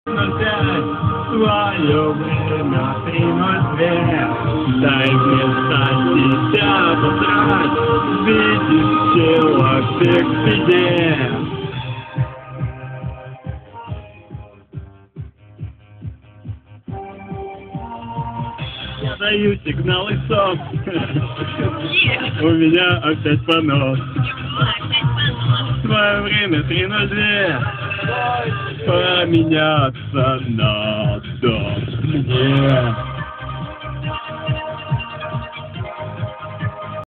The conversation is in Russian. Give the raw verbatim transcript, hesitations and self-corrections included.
Твое время приносит вверх. Дай мне стать тебя потрать. Видишь человек в беде. Я даю сигналы стоп. У меня опять понос. Твое время три ноль два. Поменяться надо мне.